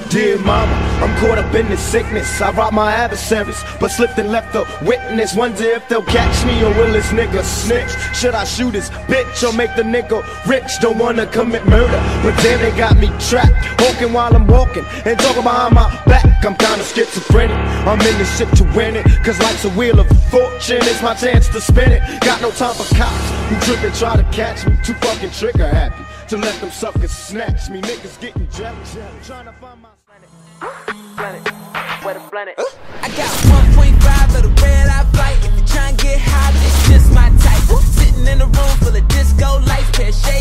Dear mama, I'm caught up in this sickness. I robbed my adversaries, but slipped and left a witness. Wonder if they'll catch me or will this nigga snitch? Should I shoot his bitch or make the nigga rich? Don't wanna commit murder, but then they got me trapped, walking while I'm walking and talking behind my back. I'm kinda schizophrenic. I'm in this shit to win it, cause life's a wheel of fortune. It's my chance to spin it. Got no time for cops who trip and try to catch me. Too fucking trigger happy to let them suckers snatch me. Niggas getting jealous, trying to find my planet. Where the planet? I got 1.5 of the red eye flight. If you try and get high, this just my type. Sitting in a room full of disco lights, pair of shades.